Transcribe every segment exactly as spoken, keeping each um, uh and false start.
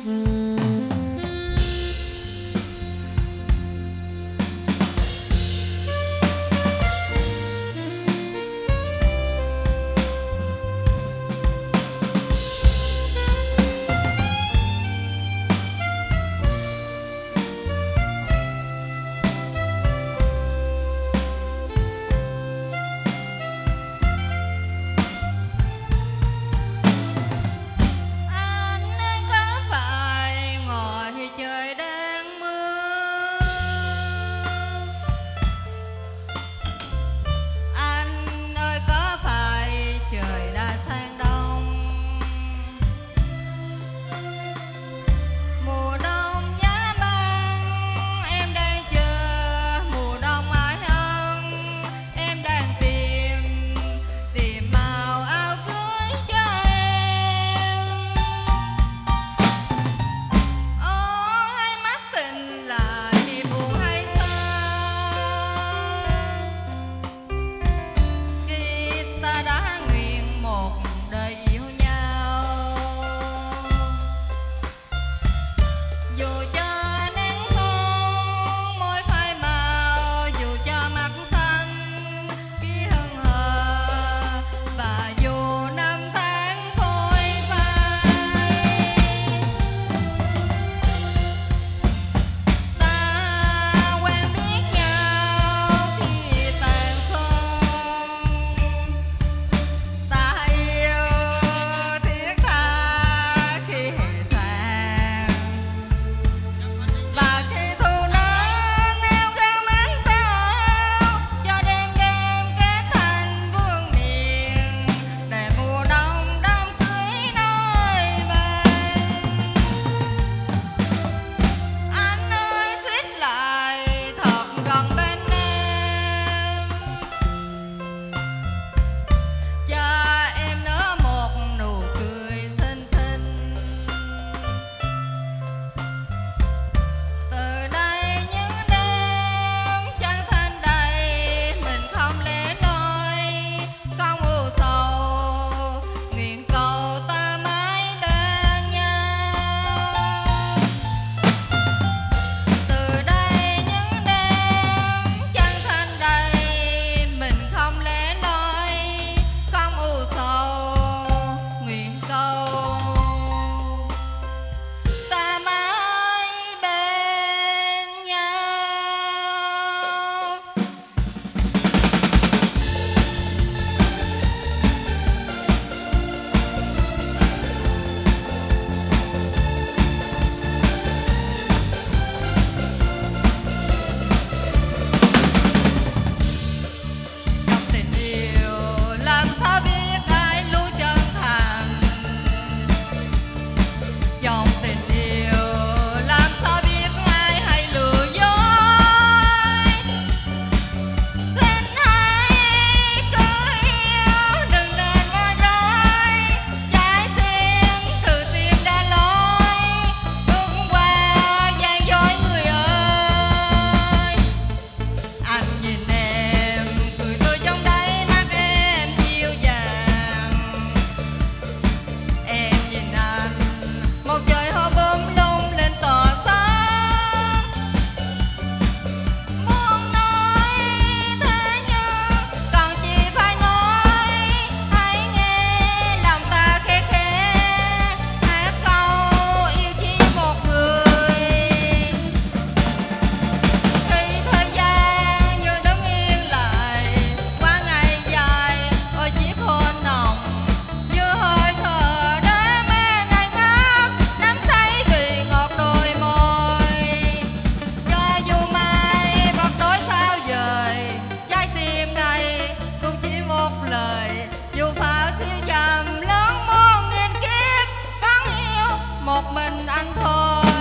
một mình anh thôi.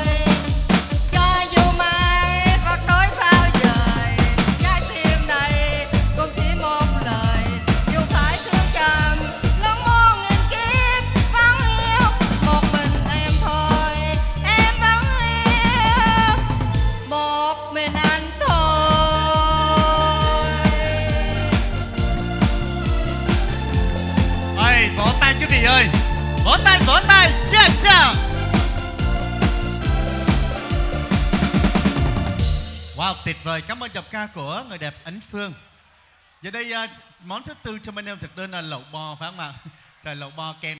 Cho dù mai vật đối sao dời, trái tim này cũng chỉ một lời. Dù phải thương trầm lớn muôn nghìn kiếp, vẫn yêu một mình em thôi. Em vẫn yêu một mình anh thôi. Ơi, vỗ tay quý vị ơi, vỗ tay vỗ tay, chào chào. Wow, tuyệt vời. Cảm ơn giọng ca của người đẹp Ánh Phương. Giờ đây món thứ tư trong anh em thực đơn là lẩu bò phải không ạ? Rồi lẩu bò kèm